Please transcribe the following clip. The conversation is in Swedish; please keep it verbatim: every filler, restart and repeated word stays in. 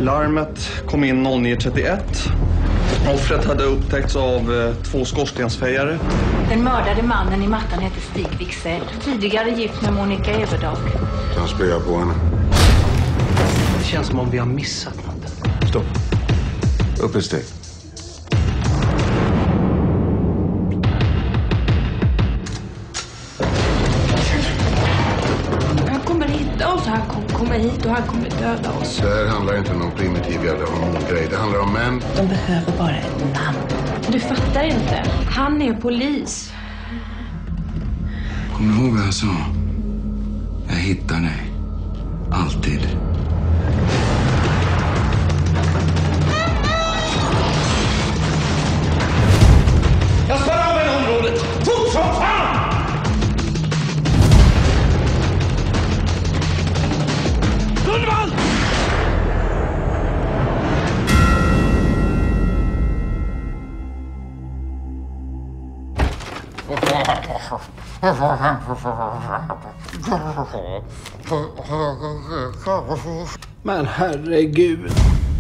Larmet kom in noll nio trettioett. Offret hade upptäckts av eh, två skorstensfejare. Den mördade mannen i mattan heter Stig Wicksell. Tidigare gift med Monica Everdag. Jag spöar på henne. Det känns som om vi har missat något. Stopp. Upp ett steg. Han kommer hitta oss, han kommer komma hit och han kommer döda oss. Det här handlar inte om någon primitiv jävla hormongrej. Det handlar om män. De behöver bara ett namn. Du fattar inte. Han är polis. Kommer du ihåg vad jag sa? Jag hittar dig. Alltid. Jag sparar av hela området! Fort som fan! Lundvall! Men herregud.